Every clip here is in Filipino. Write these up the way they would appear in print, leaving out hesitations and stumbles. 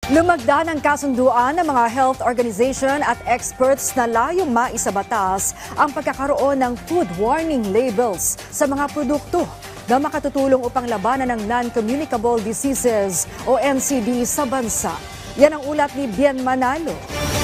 Lumagda ng kasunduan ng mga health organization at experts na layong maisabatas ang pagkakaroon ng food warning labels sa mga produkto na makatutulong upang labanan ng non-communicable diseases o NCD sa bansa. Yan ang ulat ni Bien Manalo.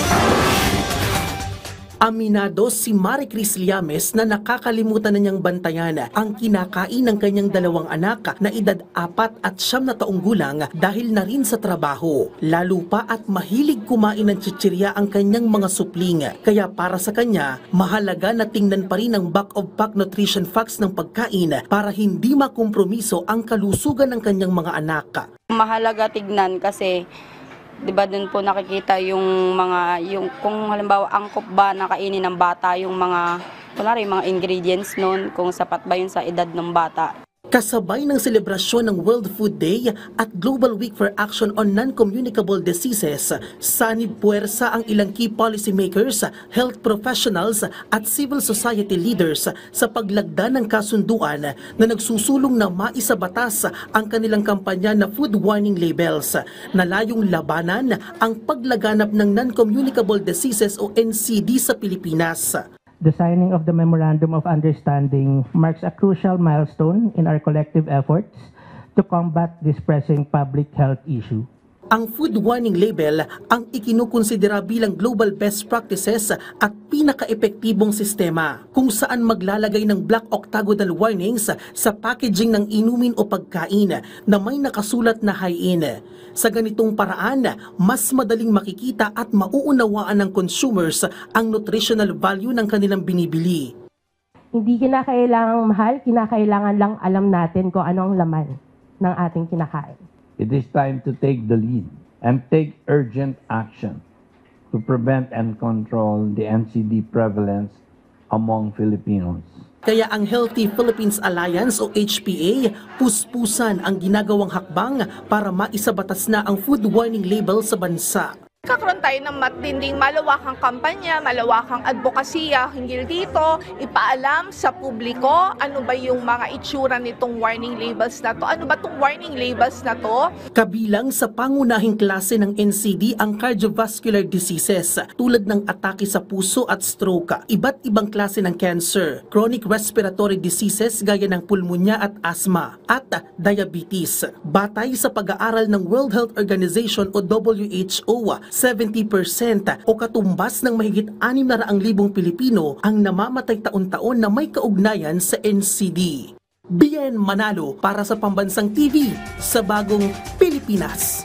Aminado si Marie Cris Llames na nakakalimutan na niyang bantayan ang kinakain ng kanyang dalawang anak na edad 4 at 9 na taong gulang dahil na rin sa trabaho. Lalo pa at mahilig kumain ng chichirya ang kanyang mga supling. Kaya para sa kanya, mahalaga na tingnan pa rin ang back of pack nutrition facts ng pagkain para hindi makompromiso ang kalusugan ng kanyang mga anak. Mahalaga tignan kasi 'di ba doon po nakikita yung kung halimbawa angkop ba na kainin ng bata yung mga ingredients noon, kung sapat ba yun sa edad ng bata. Kasabay ng selebrasyon ng World Food Day at Global Week for Action on Non-Communicable Diseases, sanib puwersa ang ilang key policymakers, health professionals at civil society leaders sa paglagda ng kasunduan na nagsusulong na maisabatas ang kanilang kampanya na food warning labels na layong labanan ang paglaganap ng non-communicable diseases o NCD sa Pilipinas. The signing of the Memorandum of Understanding marks a crucial milestone in our collective efforts to combat this pressing public health issue. Ang food warning label ang ikinukonsidera bilang global best practices at pinaka-epektibong sistema kung saan maglalagay ng black octagonal warnings sa packaging ng inumin o pagkain na may nakasulat na high-in. Sa ganitong paraan, mas madaling makikita at mauunawaan ng consumers ang nutritional value ng kanilang binibili. Hindi kinakailangang mahal, kinakailangan lang alam natin kung ano ang laman ng ating kinakain. It is time to take the lead and take urgent action to prevent and control the NCD prevalence among Filipinos. Kaya ang Healthy Philippines Alliance o HPA, puspusan ang ginagawang hakbang para maisabatas na ang food warning label sa bansa. Kakaroon tayo ng matinding malawakang kampanya, malawakang advokasya hinggil dito, ipaalam sa publiko ano ba yung mga itsura nitong warning labels na to, ano ba itong warning labels na to. Kabilang sa pangunahing klase ng NCD ang cardiovascular diseases tulad ng atake sa puso at stroke, iba't ibang klase ng cancer, chronic respiratory diseases gaya ng pulmonya at asthma, at diabetes. Batay sa pag-aaral ng World Health Organization o WHO, 70% o katumbas ng mahigit 600,000 Pilipino ang namamatay taon-taon na may kaugnayan sa NCD. Bien Manalo para sa Pambansang TV sa Bagong Pilipinas.